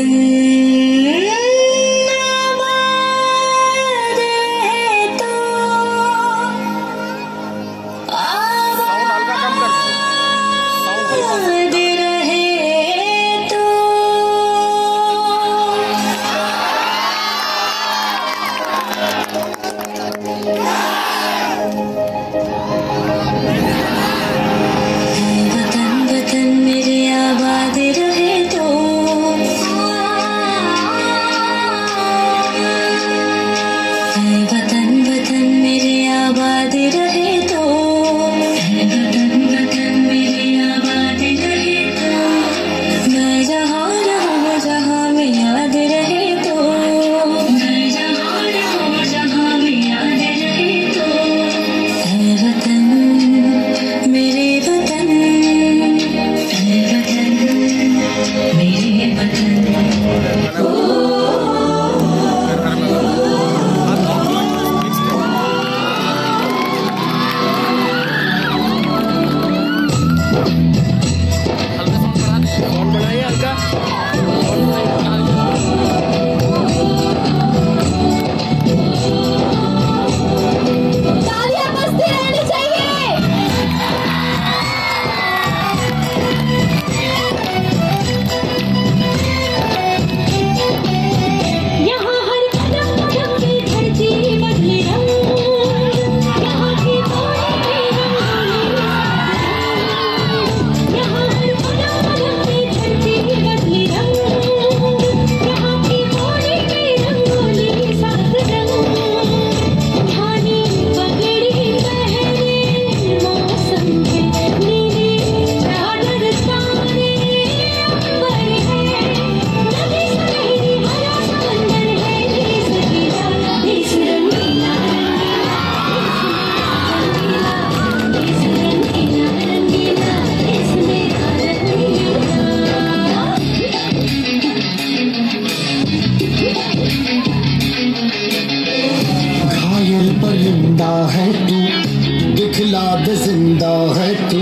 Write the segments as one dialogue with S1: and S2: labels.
S1: परिंदा है तू, दिखला दे जिंदा है तू,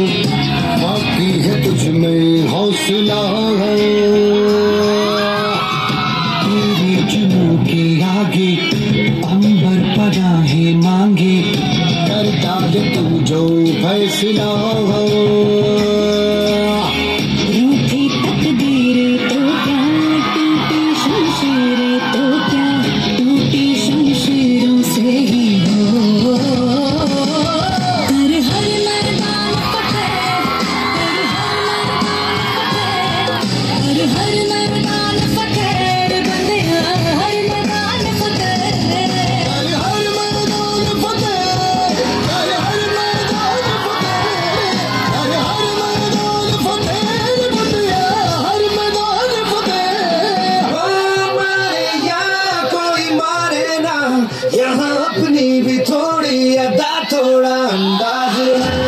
S1: बाकी है तुझ में हौसला है। तेरी जुनून के आगे अंबर पनाहे मांगे, कर डाल तू जो फैसला है।
S2: रूठी तकदीर तो क्या, टूटी शमशीरें तो क्या, टूटी शमशीरों से ही हो। कर हर मैदान फतेह, कर हर मैदान फतेह, बंदे हर मैदान फतेह,
S1: हर मैदान फतेह, हर मैदान फतेह, हर मैदान फतेह, बंदिया हर मैदान फतेह। मारे या कोई मारे ना, यहाँ अपनी भी थोड़ी अदा थोड़ा अंदाज है।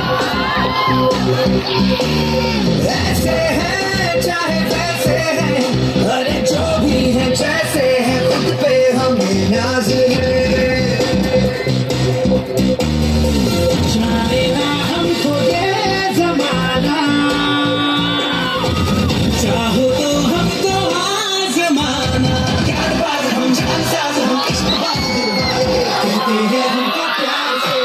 S1: ऐसे है चाहे वैसे है, अरे जो भी है जैसे है, खुद पे हमें नाज है। चाहेगा हमको ये जमाना, चाहो तो हमको आजमाना। क्या बात हम जानसाज हम इश्क बात कहते हैं हमको प्यार से,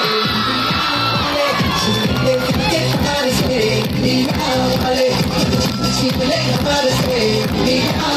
S1: हमारे से हमारे से